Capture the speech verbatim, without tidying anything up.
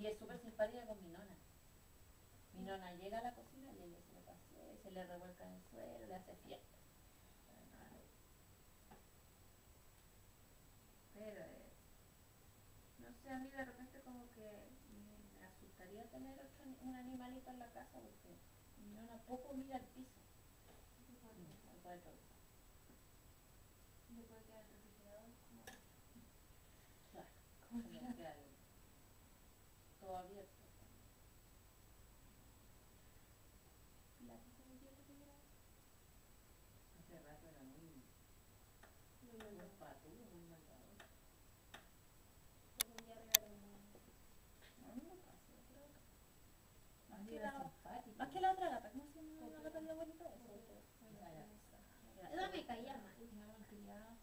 Y es súper simpática con mi nona. Mi nona llega a la cocina y ella se le pasea, se le revuelca en el suelo, le hace fiesta. Pero, eh, no sé, a mí de repente como que me, me asustaría tener otro, un animalito en la casa porque mi nona poco mira el piso. Algo de todo. Le puede quedar el refrigerador como... Claro, como que queda todo abierto. ¿La que se metió el refrigerador? Hace rato era muy, Muy muy malvado. patudo, muy malvado. Como un día arriba de un... No, no me pasó, creo que. Más Sí, que era la, simpática. más que la otra gata, ¿cómo se llama la Popper. gata de la abuelita? Esa Popper. otra. Esa era. Esa me caía mal. Una malcriada.